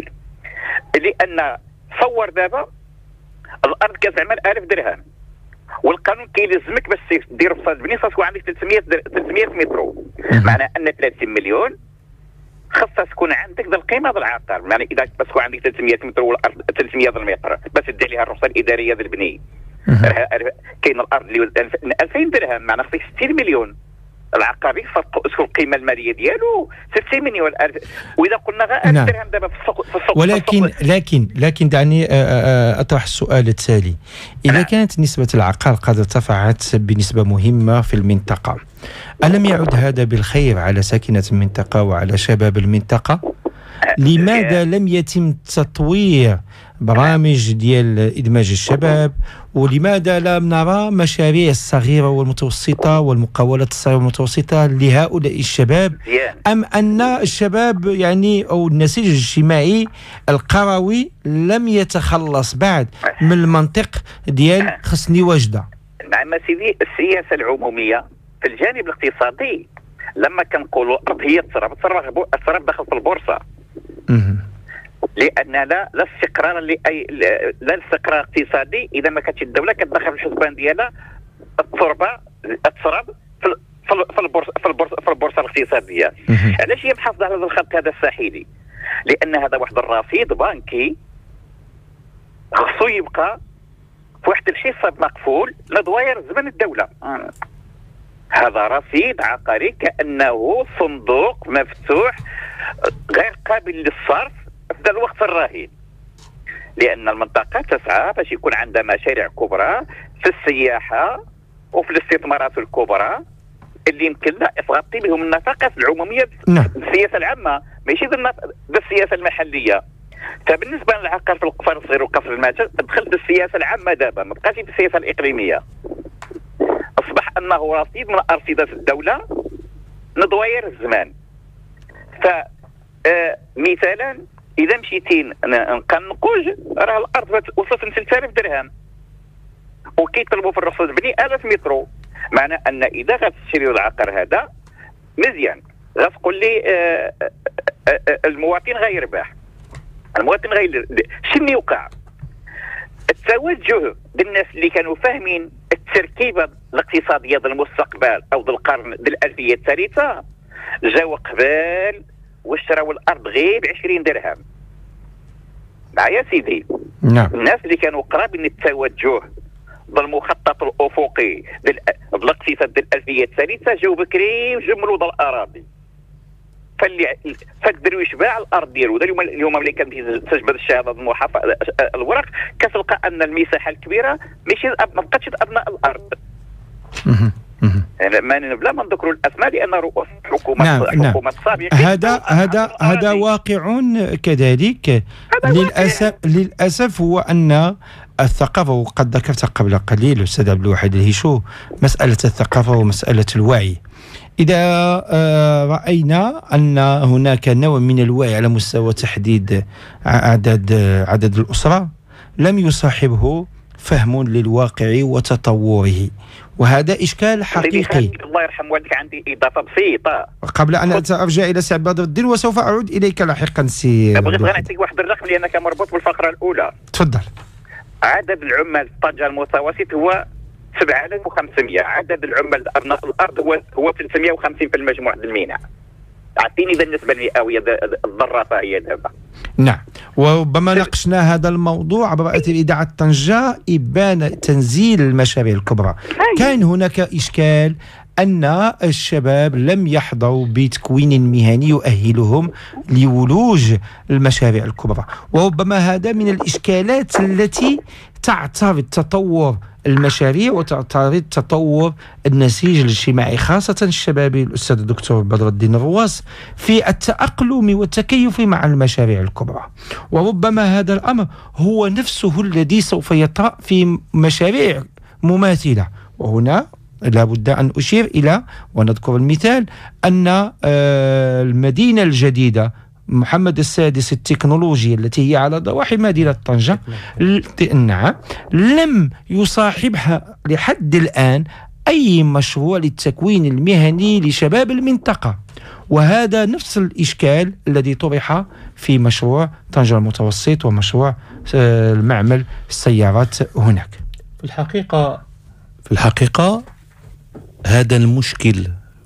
لان صور دابا الارض كتعمل ألف درهم والقانون كيلزمك باش دير رصاص بني خاصك عندك ثلاثمية مترو، معنى ان ثلاثين مليون خاصها تكون عندك ذا القيمه ذا العقار. يعني اذا بس تكون عندك ثلاثمية مترو والارض ثلاثمية ذا المتر بس تدي عليها الرخصه الاداريه ذا البني. كاين الارض اللي ألفين درهم معنى خصك ستين مليون. العقاري خصو القيمه الماليه ديالو ستين مليون. واذا قلنا غير ألف نعم. درهم دابا في السوق في السوق
ولكن في السوق. لكن لكن دعني اطرح السؤال التالي. اذا نعم. كانت نسبه العقار قد ارتفعت بنسبه مهمه في المنطقه، ألم يعد هذا بالخير على ساكنه المنطقه وعلى شباب المنطقه؟ لماذا لم يتم تطوير برامج ديال إدماج الشباب؟ ولماذا لم نرى مشاريع الصغيرة والمتوسطة والمقاولات الصغيرة والمتوسطة لهؤلاء الشباب؟ أم أن الشباب يعني أو النسيج الاجتماعي القروي لم يتخلص بعد من المنطق ديال خصني وجدة؟
نعم سيدي، السياسة العمومية في الجانب الاقتصادي لما كنقولوا الأرض هي التراب، التراب دخل في البورصة. لان لا لا استقرار لاي لا استقرار اقتصادي اذا ما كانتش الدوله كتدخل في الحسبان ديالها التربه التراب في في البورصه في البورصه في البورصه الاقتصاديه. علاش هي محافظه على هذا الخط هذا الساحلي؟ لان هذا واحد الرصيد بنكي خصو يبقى في واحد الحساب مقفول لدوائر زمن الدوله. هذا رصيد عقاري كانه صندوق مفتوح غير قابل للصرف في الوقت الراهن، لان المنطقه تسعى باش يكون عندها مشاريع كبرى في السياحه وفي الاستثمارات الكبرى اللي يمكن لها تغطي بهم النفقات العموميه بالسياسه العامه ماشي بالسياسه المحليه. فبالنسبه للعقار في القفر الصغير وقفر الماجد دخلت بالسياسه العامه دابا ما بقاش بالسياسه الاقليميه، اصبح انه رصيد من ارصده الدوله لدوائر الزمان. ف آه مثالا اذا مشيتين نقنقوج راه الارض وصلت ل ثلاثة آلاف درهم وكيطلبوا في الرخصه تبني ألف مترو، معنى ان اذا غتشريو العقار هذا مزيان غتقول لي آه آه آه المواطن غيربح. المواطن غير شنو يوقع؟ التوجه بالناس اللي كانوا فاهمين التركيبه الاقتصاديه ديال المستقبل او ديال القرن ديال الالفيه الثالثه جاوا قبل واشتراو الارض غير ب عشرين درهم. معايا سيدي؟
نعم.
الناس اللي كانوا قرابين التوجه بالمخطط الافقي بالاقتصاد ديال الالفيه الثالثه جاوا بكري وجملوا ذا الاراضي. فاللي فالدرويش باع الارض ديالو. اليوم اليوم ملي كتسجل الشهاده المحافظه الوراق كتلقى ان المساحه الكبيره ماشي ما بقاتش ابناء الارض. يعني ما بلا ما نذكروا الاسماء لان رؤوس الحكومه
نعم
الحكومه
نعم.
السابقه
هذا هذا هذا واقع كذلك. للاسف للاسف هو ان الثقافه، وقد ذكرت قبل قليل استاذ عبد الواحد الهيشو مساله الثقافه ومساله الوعي. إذا رأينا أن هناك نوع من الوعي على مستوى تحديد عدد عدد الأسرة لم يصاحبه فهم للواقع وتطوره، وهذا إشكال حقيقي.
الله يرحم والديك، عندي إضافة بسيطة
قبل أن أرجع إلى سي بدر الدين وسوف أعود إليك لاحقا. سي
بغيت نعطيك واحد الرقم لأنك مربوط بالفقرة الأولى.
تفضل.
عدد العمال في طنجة المتوسط هو سبعة آلاف وخمسمائة، عدد العمال أبناء الأرض هو هو ثلاثمائة وخمسين في المجموع الميناء. أعطيني إذا النسبة المئوية الضرافة هي دابا.
نعم، وربما ناقشنا هذا الموضوع عبر إذاعة طنجة إبان تنزيل المشاريع الكبرى. كان هناك إشكال أن الشباب لم يحظوا بتكوين مهني يؤهلهم لولوج المشاريع الكبرى، وربما هذا من الإشكالات التي تعترض تطور المشاريع وتعترض تطور النسيج الاجتماعي خاصة الشبابي الأستاذ الدكتور بدر الدين الرواس في التأقلم والتكيف مع المشاريع الكبرى. وربما هذا الأمر هو نفسه الذي سوف يطرأ في مشاريع مماثلة. وهنا لابد أن أشير إلى ونذكر المثال أن المدينة الجديدة محمد السادس التكنولوجيا التي هي على ضواحي مدينة طنجة نعم لم يصاحبها لحد الآن أي مشروع للتكوين المهني لشباب المنطقة، وهذا نفس الإشكال الذي طرح في مشروع طنجة المتوسط ومشروع المعمل السيارات هناك.
في الحقيقة في الحقيقة هذا المشكل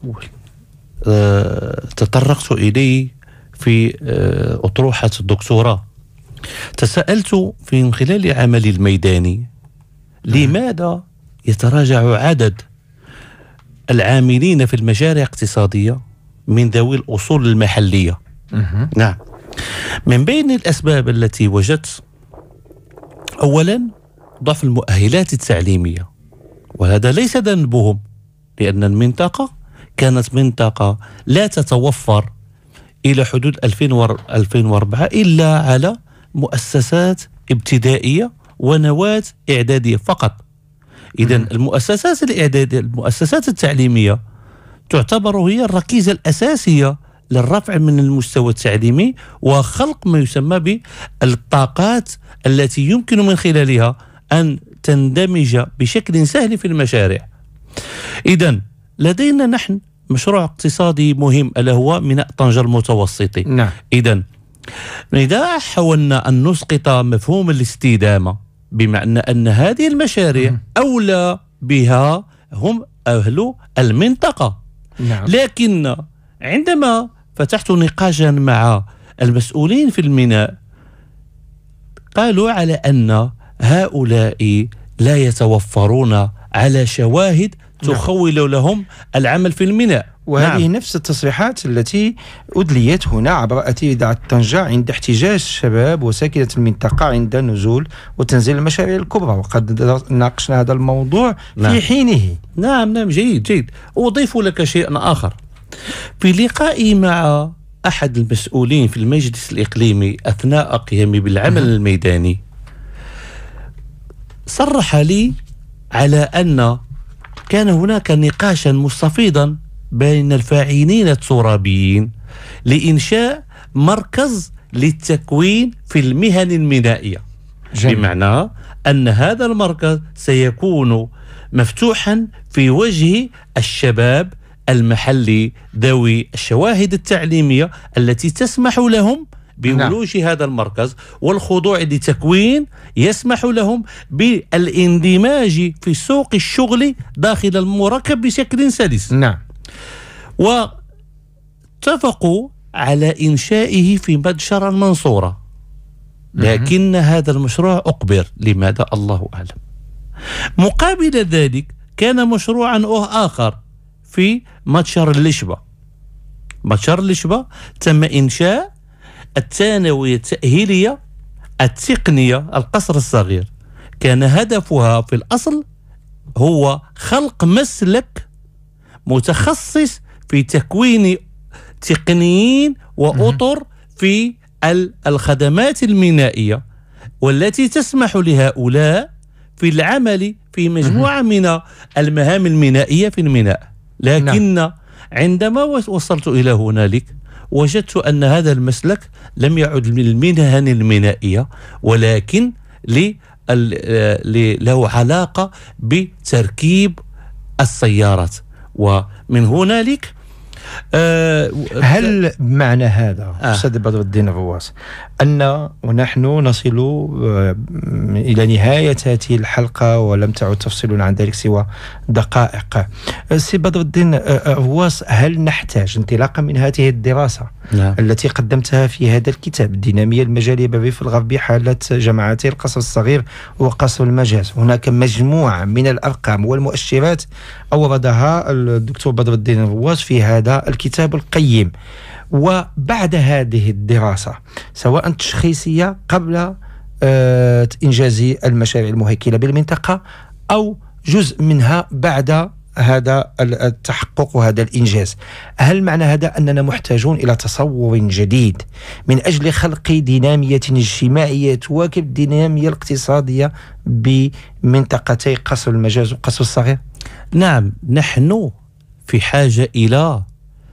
أه تطرقت إليه في أطروحة الدكتوراه. تساءلت من خلال عملي الميداني لماذا يتراجع عدد العاملين في المشاريع الاقتصادية من ذوي الأصول المحلية. نعم، من بين الأسباب التي وجدت أولا ضعف المؤهلات التعليمية، وهذا ليس ذنبهم لأن المنطقة كانت منطقة لا تتوفر إلى حدود ألفين وأربعة إلا على مؤسسات ابتدائية ونواة إعدادية فقط. إذن المؤسسات الإعدادية المؤسسات التعليمية تعتبر هي الركيزة الأساسية للرفع من المستوى التعليمي وخلق ما يسمى بالطاقات التي يمكن من خلالها أن تندمج بشكل سهل في المشاريع. إذن لدينا نحن مشروع اقتصادي مهم ألا هو ميناء طنجة المتوسطي.
نعم.
إذن إذا حاولنا أن نسقط مفهوم الاستدامة بمعنى أن هذه المشاريع أولى بها هم أهل المنطقة.
نعم.
لكن عندما فتحت نقاشا مع المسؤولين في الميناء قالوا على أن هؤلاء لا يتوفرون على شواهد تخول لهم العمل في الميناء.
وهذه نعم. نفس التصريحات التي أدليت هنا عبر إذاعة طنجة عند احتجاج الشباب وساكنة المنطقة عند نزول وتنزيل المشاريع الكبرى، وقد ناقشنا هذا الموضوع نعم. في حينه.
نعم نعم جيد جيد. أضيف لك شيئا آخر. في لقائي مع أحد المسؤولين في المجلس الإقليمي أثناء قيامي بالعمل الميداني صرح لي على أن كان هناك نقاشا مستفيضا بين الفاعلين الترابيين لإنشاء مركز للتكوين في المهن المينائية. جميل. بمعنى أن هذا المركز سيكون مفتوحا في وجه الشباب المحلي ذوي الشواهد التعليمية التي تسمح لهم بولوج نعم. هذا المركز والخضوع لتكوين يسمح لهم بالاندماج في سوق الشغل داخل المركب بشكل سلس.
نعم.
واتفقوا على إنشائه في متجر المنصورة، لكن هذا المشروع أقبر. لماذا؟ الله أعلم. مقابل ذلك كان مشروعا آخر في متجر اللشبة، بشار الشبا تم إنشاء الثانوية التأهيلية التقنية القصر الصغير. كان هدفها في الأصل هو خلق مسلك متخصص في تكوين تقنيين وأطر في الخدمات المينائية، والتي تسمح لهؤلاء في العمل في مجموعة من المهام المينائية في الميناء. لكن نعم. عندما وصلت إلى هنالك وجدت أن هذا المسلك لم يعد للمهن المينائية، ولكن له علاقة بتركيب السيارات. ومن هنالك
أه هل معنى هذا أستاذ آه. بدر الدين غواص أن ونحن نصل أه إلى نهاية هذه الحلقة ولم تعد تفصلنا عن ذلك سوى دقائق؟ سي بدر الدين غواص، هل نحتاج انطلاقا من هذه الدراسة لا. التي قدمتها في هذا الكتاب الدينامية المجالية بالريف الغربي حالة جماعتي القصر الصغير وقصر المجاز، هناك مجموعة من الأرقام والمؤشرات أوردها الدكتور بدر الدين غواص في هذا الكتاب القيم، وبعد هذه الدراسة سواء تشخيصية قبل آه إنجاز المشاريع المهيكلة بالمنطقة أو جزء منها بعد هذا التحقق وهذا الإنجاز، هل معنى هذا أننا محتاجون إلى تصور جديد من أجل خلق دينامية اجتماعية تواكب الدينامية الاقتصادية بمنطقتي قصر المجاز وقصر الصغير؟
نعم، نحن في حاجة إلى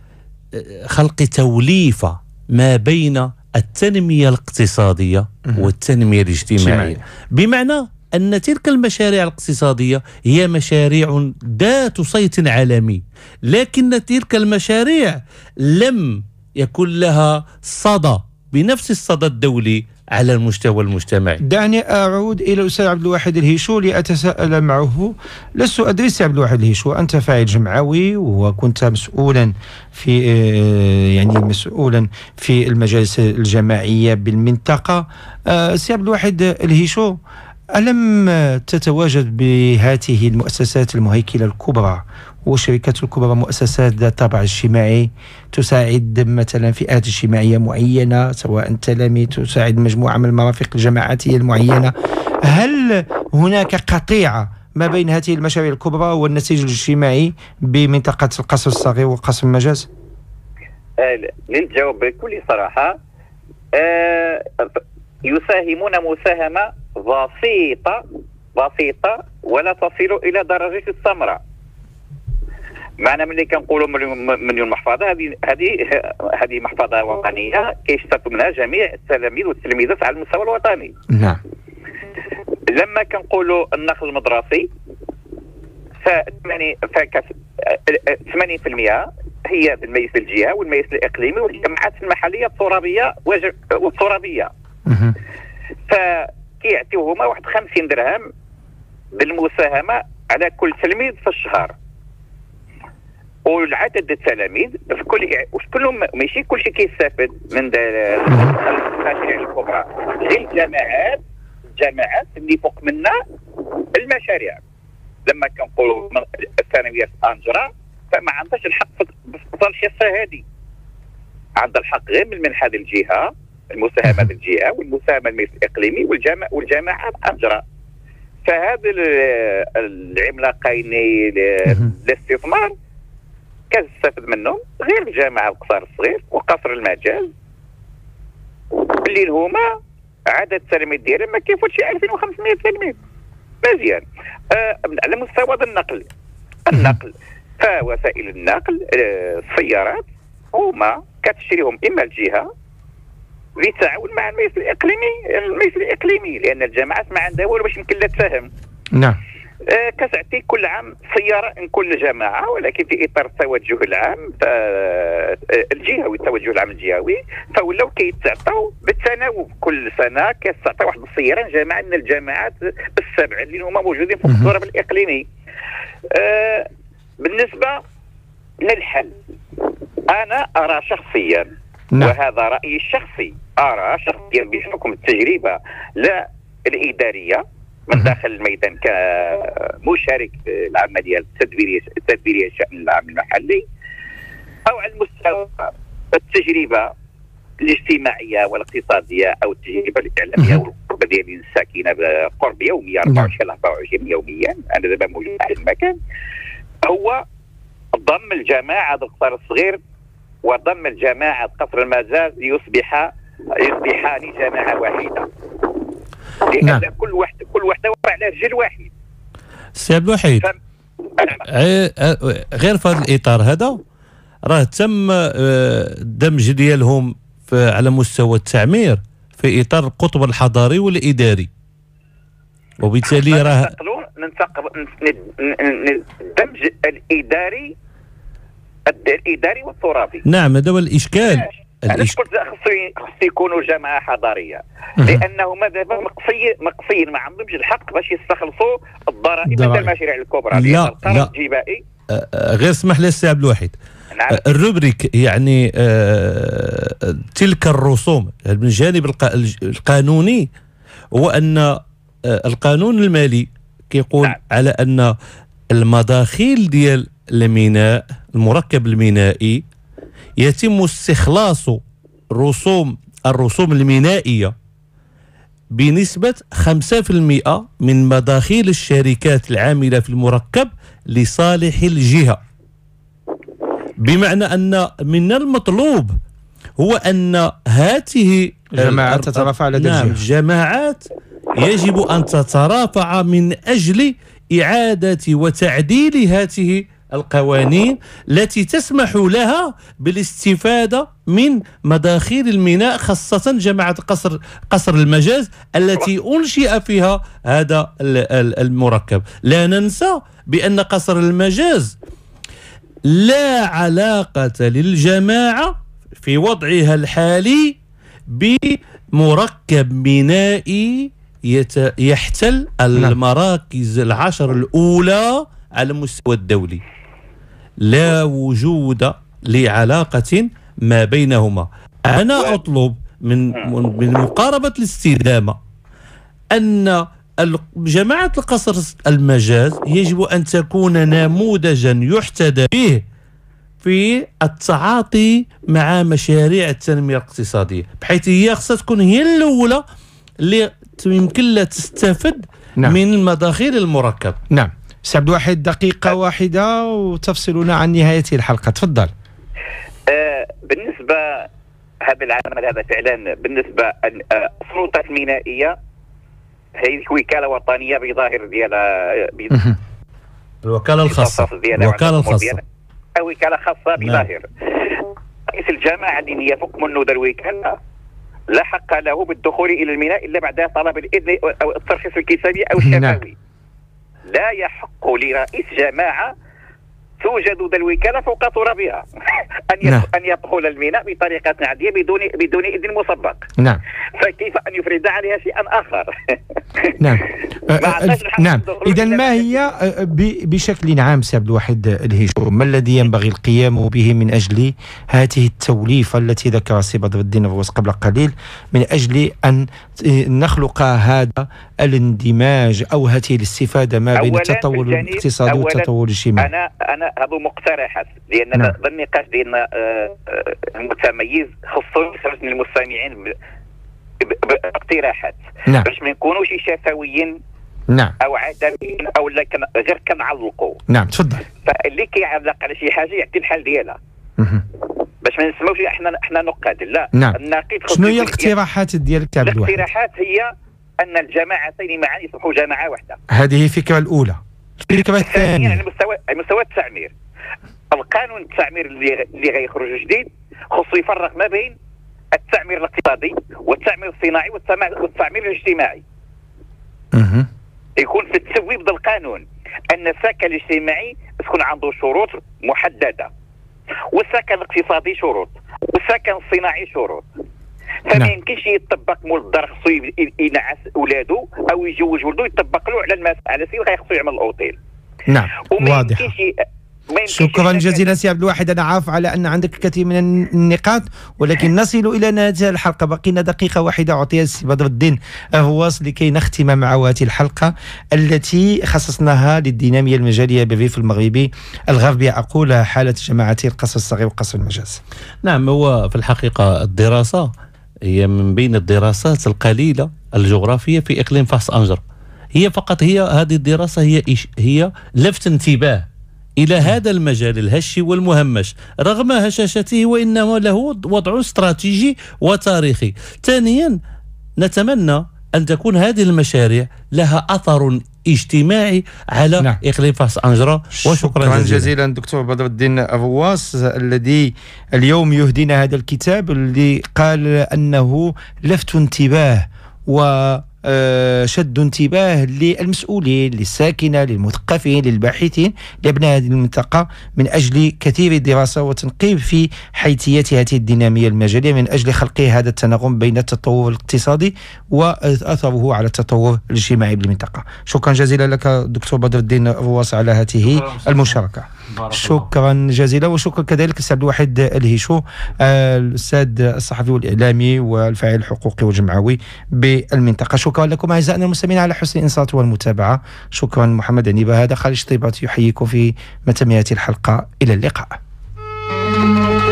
خلق توليفة ما بين التنمية الاقتصادية والتنمية الاجتماعية، بمعنى أن تلك المشاريع الاقتصادية هي مشاريع ذات صيت عالمي، لكن تلك المشاريع لم يكن لها صدى بنفس الصدى الدولي على المستوى المجتمعي.
دعني أعود إلى الأستاذ عبد الواحد الهيشو لأتساءل معه. لست أدري سي عبد الواحد الهيشو، أنت فاعل جمعوي وكنت مسؤولا في يعني مسؤولا في المجالس الجماعية بالمنطقة. سي عبد الواحد الهيشو، ألم تتواجد بهذه المؤسسات المهيكلة الكبرى والشركات الكبرى مؤسسات ذات طابع اجتماعي تساعد مثلا فئات اجتماعية معينة، سواء تلاميذ، تساعد مجموعة من المرافق الجماعاتية المعينة، هل هناك قطيعة ما بين هذه المشاريع الكبرى والنسيج الاجتماعي بمنطقة القصر الصغير وقصر المجاز؟
للجواب بكل صراحة، أه يساهمون مساهمة بسيطة بسيطة ولا تصل إلى درجة الثمرة. معنا ملي كنقولوا مليون محفظة، هذه هذه هذه محفظة وطنية كيشترك منها جميع التلاميذ والتلميذات على المستوى الوطني.
نعم.
لما كنقولوا النقل المدرسي ف ثمانين بالمئة هي بالمجلس الجهة والمجلس الإقليمي والجماعات المحلية الترابية والترابية. فكيعطيوهما واحد خمسين درهم بالمساهمة على كل تلميذ في الشهر. والعدد التلاميذ في كل كلهم ماشي كل شيء كيستافد من المشاريع الكبرى، غير الجامعات الجامعات اللي فوق منا المشاريع. لما كنقولوا الثانويه في طنجره فما عندهاش الحق في الحصه هذه، عندها الحق غير من المنحه ديال الجهه، المساهمه ديال الجهه والمساهمه المجلس الاقليمي والجامعه والجامعه طنجره. فهذا العملاقين الاستثمار كتستافد منهم غير الجامعه القصر الصغير وقصر المجاز اللي هما عدد التلاميذ ديالهم ما كيفوتش ألفين وخمسمائة تلميذ. مزيان. آه على مستوى النقل النقل فوسائل النقل آه السيارات هما كتشريهم اما الجهه بالتعاون مع المجلس الاقليمي المجلس الاقليمي لان الجامعات ما عندها والو باش يمكن لها تساهم.
نعم.
آه كتعطي كل عام سياره من كل جماعه، ولكن في اطار التوجه العام الجهوي التوجه العام الجهوي فولاو كيتعطاو بالتناوب، كل سنه كتعطى واحد السياره جماعه من الجامعات السبع اللي هما موجودين في الضرب الاقليمي. آه بالنسبه للحل انا ارى شخصيا نعم. وهذا رايي الشخصي، ارى شخصيا بحكم التجربه لا الاداريه من داخل الميدان كمشارك في العمليه التدبيريه التدبيريه شأن العام المحلي او على المستوى التجربه الاجتماعيه والاقتصاديه او التجربه الاعلاميه والقرب ديالي الساكنه بقرب يومي أربعة وعشرين أربعة وعشرين يوميا، انا دابا موجود في المكان، هو ضم الجماعه القصر الصغير وضم الجماعه قصر المجاز ليصبح يصبحان جماعه واحده، لان نعم. كل واحد كل وحده على رجل واحد.
سي عبد الوحيد، ف... غير في هذا الاطار هذا راه تم الدمج ديالهم على مستوى التعمير في اطار القطب الحضاري والاداري، وبالتالي راه
ننتقل الدمج الاداري الاداري والتراثي.
نعم، هذا هو الاشكال.
علاش قلت خص يكونوا جماعه حضاريه؟ لانهما دابا مقصي مقصيين ما عندهمش الحق باش يستخلصوا الضرائب من المشاريع الكبرى.
لا لا
الجبائي
غير اسمح لي السي عبد الوحيد، نعم. الروبريك يعني آه تلك الرسوم من الجانب القانوني هو ان آه القانون المالي كيقول، نعم. على ان المداخيل ديال الميناء المركب المينائي يتم استخلاص رسوم الرسوم المينائيه بنسبه خمسة بالمئة من مداخيل الشركات العامله في المركب لصالح الجهه، بمعنى أن من المطلوب هو أن هذه
الجماعات تترافع على الجهة.
نعم، الجماعات يجب أن تترافع من أجل إعادة وتعديل هذه القوانين التي تسمح لها بالاستفادة من مداخيل الميناء، خاصة جماعة قصر قصر المجاز التي أنشئ فيها هذا المركب. لا ننسى بأن قصر المجاز لا علاقة للجماعة في وضعها الحالي بمركب مينائي يحتل المراكز العشر الأولى على المستوى الدولي. لا وجود لعلاقة ما بينهما. أنا أطلب من من مقاربة الاستدامة أن جماعة القصر المجاز يجب أن تكون نموذجا يحتذى به في التعاطي مع مشاريع التنمية الاقتصادية، بحيث هي خصها تكون هي الأولى اللي يمكن لها تستفد نعم. من المداخيل المركب.
نعم. سي عبد الواحد، دقيقة واحدة وتفصلنا عن نهاية الحلقة، تفضل.
آه بالنسبة هذا العمل هذا فعلا بالنسبة السلطات المينائية هي وكالة وطنية بظاهر ديالها
الوكالة الخاصة الوكالة الخاصة
أو وكالة خاصة بظاهر. رئيس الجماعة اللي يفك منه ذا الوكالة لا حق له بالدخول إلى الميناء إلا بعد طلب الإذن أو الترخيص الكتابي أو الشفوي. لا يحق لرئيس جماعة توجد ذا الوكالة فوق ترابها أن نعم. أن يدخل الميناء بطريقة عادية بدون بدون إذن مسبق.
نعم.
فكيف أن يفرض عليها شيئا آخر؟
نعم. نعم. إذا ما هي بشكل عام سي عبد الواحد الهيشوم، ما الذي ينبغي القيام به من أجل هذه التوليفة التي ذكرها سي بدر الدين الغوث قبل قليل، من أجل أن نخلق هذا الاندماج أو هذه الاستفادة ما بين التطور الاقتصادي والتطور الاجتماعي؟
أنا أنا هذو مقترحات لأن نعم. النقاش ديالنا المتميز خصوصا يخرج من المستمعين باقتراحات
نعم.
باش ما نكونوش شفويين
نعم
او عدميين او لا كن غير كنعلقوا.
نعم تفضل.
فاللي كيعلق على شي حاجه يعطي الحل ديالها باش ما نسموش احنا احنا نقاد. لا
نعم.
النقيض.
شنو هي الاقتراحات ديالك عبد الواحد؟
الاقتراحات هي ان الجماعتين معا يصبحوا جماعه واحده.
هذه الفكره الاولى. الفكره الثانيه
على مستوى على مستوى التعمير، القانون التعمير اللي اللي غيخرج جديد خصو يفرق ما بين التعمير الاقتصادي والتعمير الصناعي والتعمير الاجتماعي.
اها
يكون في التسويب ذا القانون ان السكن الاجتماعي تكون عنده شروط محدده، والسكن الاقتصادي شروط، والسكن الصناعي شروط. فما يمكنش يطبق مول الدار خصو ينعس اولاده او يجوج ولده يطبق له على الماس على سير غيخصو يعمل الاوتيل.
نعم
وما
واضح.
يمكنش
شكرا جزيلا سي عبد الواحد. انا عارف على ان عندك الكثير من النقاط، ولكن نصل الى نهايه الحلقه. بقينا دقيقه واحده اعطيها السي بدر الدين غواص لكي نختم معه هذه الحلقه التي خصصناها للديناميه المجاليه بالريف المغربي الغربي، اقول حاله جماعتي القصر الصغير وقصر المجاز.
نعم، هو في الحقيقه الدراسه هي من بين الدراسات القليله الجغرافيه في اقليم فاس انجر. هي فقط هي هذه الدراسه هي هي لفت انتباه إلى هذا المجال الهشي والمهمش رغم هشاشته، وإنما له وضع استراتيجي وتاريخي. ثانيا، نتمنى أن تكون هذه المشاريع لها أثر اجتماعي على نعم. إقليم فاس أنجرة. وشكرا
شكرا جزيلا, جزيلا دكتور بدر الدين غواص الذي اليوم يهدينا هذا الكتاب اللي قال أنه لفت انتباه و شد انتباه للمسؤولين، للساكنة، للمثقفين، للباحثين، لأبناء هذه المنطقة من أجل كثير دراسة وتنقيب في حيثيات هذه الدينامية المجالية، من أجل خلق هذا التناغم بين التطور الاقتصادي وأثره على التطور الاجتماعي بالمنطقة. شكرا جزيلا لك دكتور بدر الدين غواص على هذه المشاركة. شكرا جزيلا، وشكرا كذلك السي عبد الواحد الهيشو الأستاذ الصحفي والإعلامي والفاعل الحقوقي والجمعوي بالمنطقة. شكرا لكم أعزائنا المستمعين على حسن الإنصات والمتابعة. شكرا محمد عنيبة. هذا خالد شطيبات يحييكم في متميات الحلقة. إلى اللقاء.